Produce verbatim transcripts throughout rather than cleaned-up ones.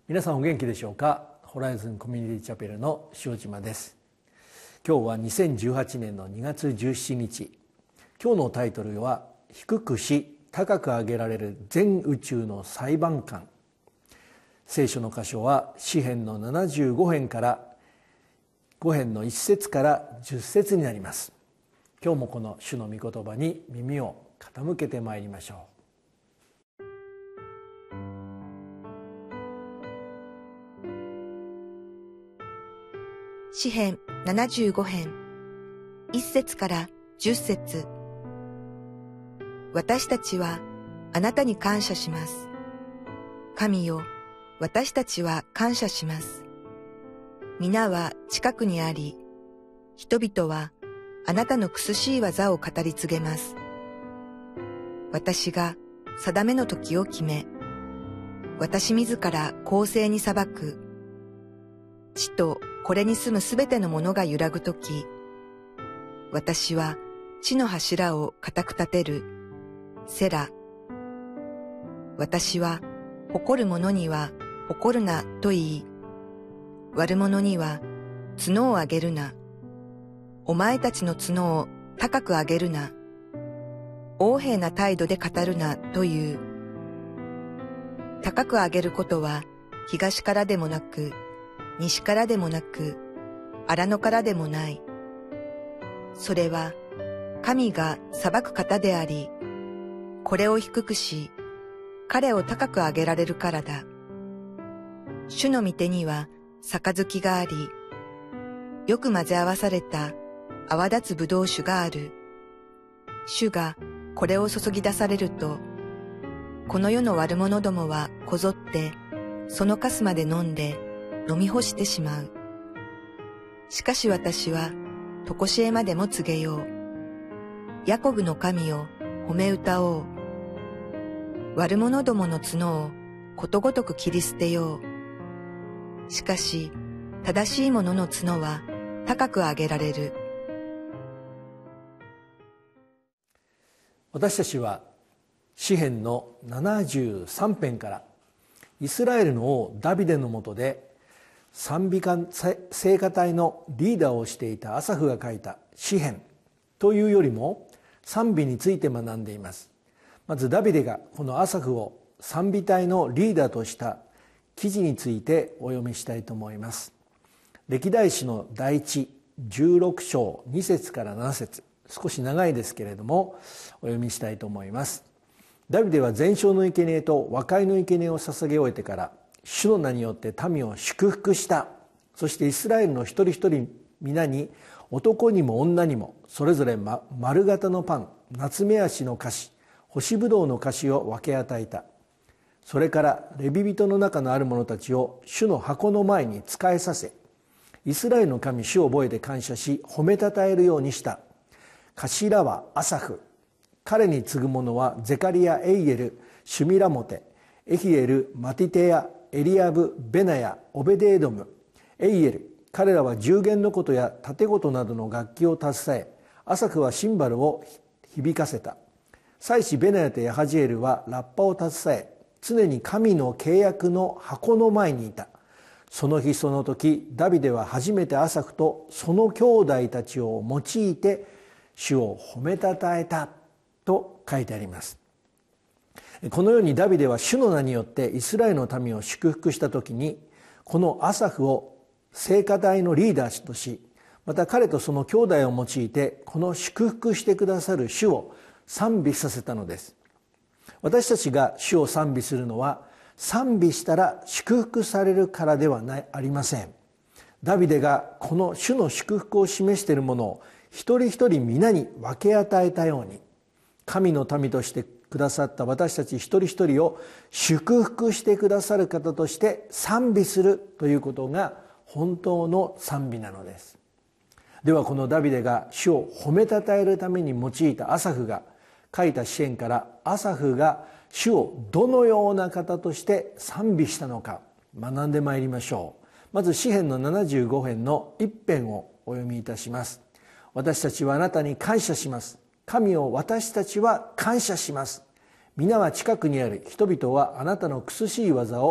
皆さんお元気でしょうか。ホライズンコミュニティチャペルの塩島です。今日はにせんじゅうはちねんのにがつじゅうしちにち。今日のタイトルは低くし高く上げられる全宇宙の裁判官。聖書の箇所は詩編のななじゅうごへんからご編のいっせつからじゅっせつになります。今日もこの主の御言葉に耳を傾けてまいりましょう。 詩編ななじゅうごへんいっせつからじゅっせつ。私たちはあなたに感謝します。神よ、私たちは感謝します。皆は近くにあり、人々はあなたの苦しい技を語り継げます。私が定めの時を決め、私自ら公正に裁く。地とこれに住むすべてのものが揺らぐとき、私は地の柱を固く立てる。セラ。私は誇る者には誇るなと言い、悪者には角を上げるな。お前たちの角を高く上げるな。横柄な態度で語るなという。高く上げることは東からでもなく、西からでもなく、荒野からでもない。それは神が裁く方であり、これを低くし、彼を高く上げられるからだ。主の御手には杯があり、よく混ぜ合わされた泡立つぶどう酒がある。主がこれを注ぎ出されると、この世の悪者どもはこぞって、そのかすまで飲んで飲み干してしまう。しかし私は、とこしえまでも告げよう。ヤコブの神を褒め歌おう。悪者どもの角をことごとく切り捨てよう。しかし、正しい者の角は高く上げられる。 私たちは詩編のななじゅうさんぺんからイスラエルの王ダビデの下で賛美歌聖歌隊のリーダーをしていたアサフが書いた詩編というよりも賛美について学んでいます。まずダビデがこのアサフを賛美隊のリーダーとした記事についてお読みしたいと思います。歴代史の第一じゅうろくしょうにせつからななせつ、少し長いですけれどもお読みしたいと思います。ダビデは全焼の生贄と和解の生贄を捧げ終えてから主の名によって民を祝福した。そしてイスラエルの一人一人皆に男にも女にもそれぞれ丸型のパン、夏目足の菓子、干しぶどうの菓子を分け与えた。それからレビ人の中のある者たちを主の箱の前に仕えさせ、イスラエルの神主を覚えて感謝し褒めたたえるようにした。頭はアサフ、彼に次ぐ者はゼカリヤ、エイエル、シュミラモテ、エヒエル、マティテヤ、エリアブ、ベナヤ、オベデエドム、エイエル。彼らは十弦の琴や盾琴などの楽器を携え、アサフはシンバルを響かせた。祭司ベナヤとヤハジエルはラッパを携え、常に神の契約の箱の前にいた。その日その時、ダビデは初めてアサフとその兄弟たちを用いて主を褒めたたえたと書いてあります。このようにダビデは主の名によってイスラエルの民を祝福した時に、このアサフを聖歌隊のリーダーとし、また彼とその兄弟を用いてこの祝福してくださる主を賛美させたのです。私たちが主を賛美するのは、賛美したら祝福されるからではないありません。ダビデがこの主の祝福を示しているものを一人一人皆に分け与えたように、神の民としてくださった私たち一人一人を祝福してくださる方として賛美するということが本当の賛美なのです。ではこのダビデが主を褒めたたえるために用いたアサフが書いた詩篇から、アサフが主をどのような方として賛美したのか学んでまいりましょう。まず詩篇のななじゅうごへんのいっぺんをお読みいたします。私たちはあなたに感謝します。神を私たちは感謝します。皆は近くにある。人々はあなたの苦しい技を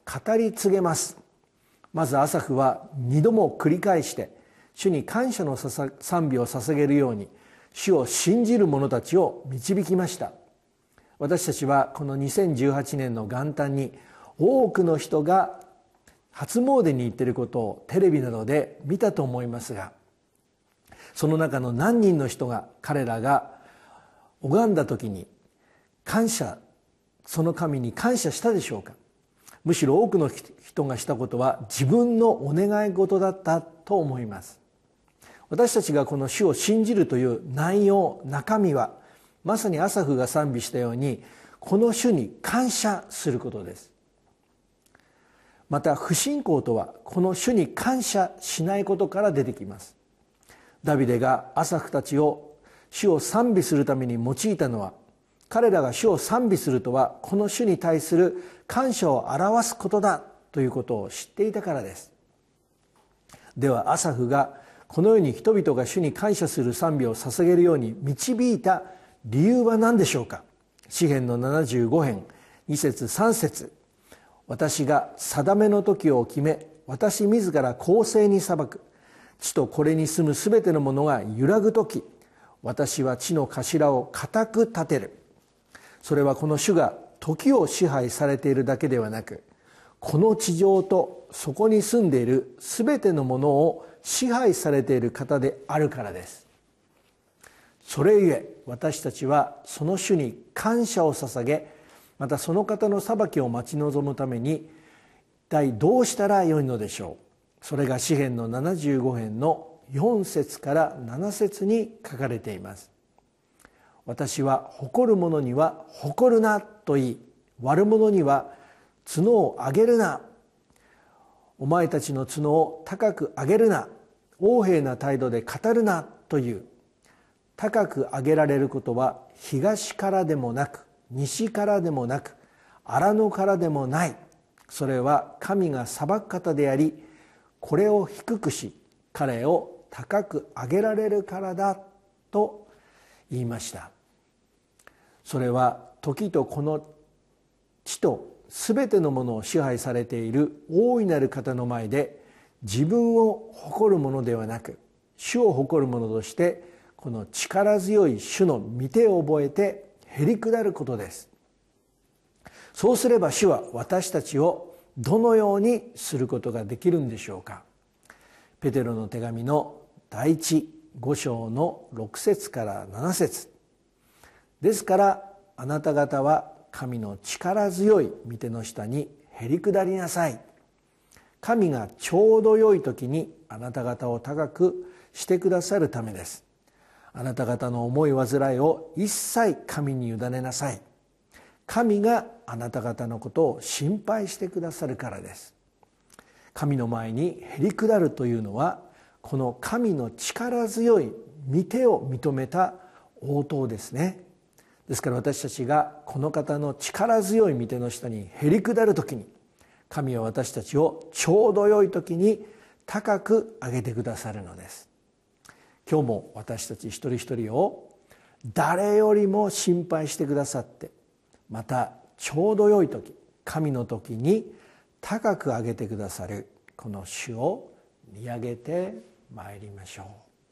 語り継げます。まずアサフは二度も繰り返して主に感謝の賛美を捧げるように主を信じる者たちを導きました。私たちはこのにせんじゅうはちねんの元旦に多くの人が初詣に行っていることをテレビなどで見たと思いますが、その中の何人の人が彼らが拝んだ時に感謝、その神に感謝したでしょうか。むしろ多くの人がしたことは自分のお願い事だったと思います。私たちがこの主を信じるという内容、中身はまさにアサフが賛美したようにこの主に感謝することです。また不信仰とはこの主に感謝しないことから出てきます。ダビデがアサフたちを主を賛美するために用いたのは、彼らが主を賛美するとはこの主に対する感謝を表すことだということを知っていたからです。ではアサフがこのように人々が主に感謝する賛美を捧げるように導いた理由は何でしょうか。詩編のななじゅうご編に節さん節、私が定めの時を決め、私自ら公正に裁く。地とこれに住むすべてのものが揺らぐ時、私は地の頭を固く立てる。それはこの主が時を支配されているだけではなく、この地上とそこに住んでいるすべてのものを支配されている方であるからです。それゆえ私たちはその主に感謝を捧げ、またその方の裁きを待ち望むために一体どうしたらよいのでしょう。それが詩編のななじゅうご編のよん節からなな節に書かれています。私は誇る者には誇るなと言い、悪者には角を上げるな。お前たちの角を高く上げるな。横柄な態度で語るなという。高く上げられることは東からでもなく西からでもなく荒野からでもない。それは神が裁く方であり、これを低くし彼を高く上げられるからだと言いました。それは時とこの地とすべてのものを支配されている大いなる方の前で自分を誇るものではなく、主を誇るものとしてこの力強い主の御手を覚えてへり下ることです。そうすれば主は私たちをどのようにすることができるんでしょうか。ペテロの手紙の第一五章の六節から七節。ですからあなた方は神の力強い御手の下にへり下りなさい。神がちょうど良い時にあなた方を高くしてくださるためです。あなた方の思い煩いを一切神に委ねなさい。神があなた方のことを心配してくださるからです。神の前にへり下るというのはこの神の力強い御手を認めた応答ですね。ですから私たちがこの方の力強い御手の下にへり下るときに、神は私たちをちょうど良いときに高く上げてくださるのです。今日も私たち一人一人を誰よりも心配してくださって、またちょうど良い時、神の時に高く上げてくださるこの主を見上げてまいりましょう。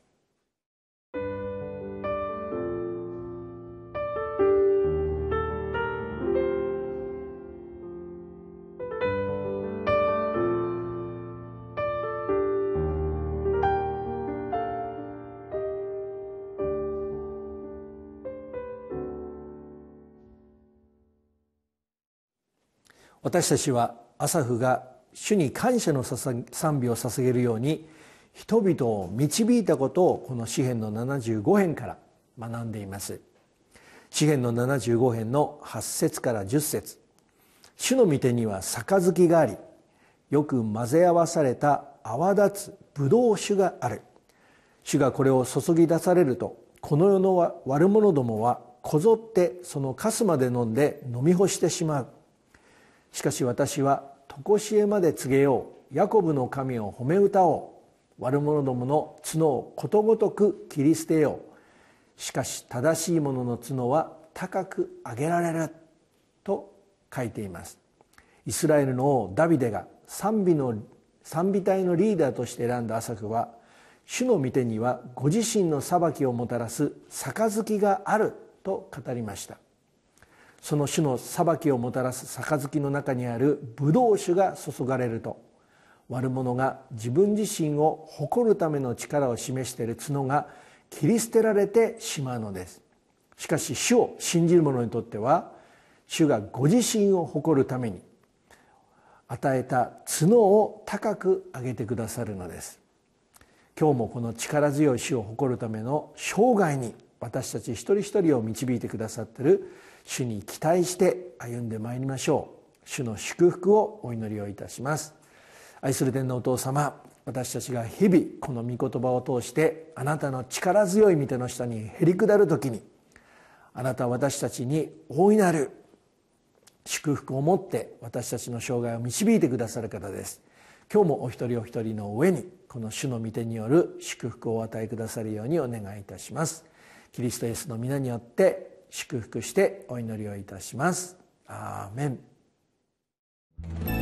私たちはアサフが主に感謝の賛美を捧げるように人々を導いたことをこの詩編のななじゅうご編から学んでいます。詩編のななじゅうご編のはち節からじゅっ節。主の御手には杯があり、よく混ぜ合わされた泡立つブドウ酒がある。主がこれを注ぎ出されると、この世の悪者どもはこぞってそのかすまで飲んで飲み干してしまう。しかし私は常しえまで告げよう。ヤコブの神を褒め歌おう。悪者どもの角をことごとく切り捨てよう。しかし正しい者の角は高く上げられると書いています。 イスラエルの王ダビデが賛美の賛美隊のリーダーとして選んだアサフは、主の御手にはご自身の裁きをもたらす杯があると語りました。その主の裁きをもたらす杯の中にあるブドウ酒が注がれると、悪者が自分自身を誇るための力を示している角が切り捨てられてしまうのです。しかし主を信じる者にとっては、主がご自身を誇るために与えた角を高く上げてくださるのです。今日もこの力強い主を誇るための生涯に私たち一人一人を導いてくださっている主に期待して歩んでまいりましょう。主の祝福をお祈りをいたします。愛する天のお父様、私たちが日々この御言葉を通してあなたの力強い御手の下にへり下るときに、あなたは私たちに大いなる祝福を持って私たちの生涯を導いてくださる方です。今日もお一人お一人の上にこの主の御手による祝福をお与えくださるようにお願いいたします。キリストイエスの皆によって祝福してお祈りをいたします。アーメン。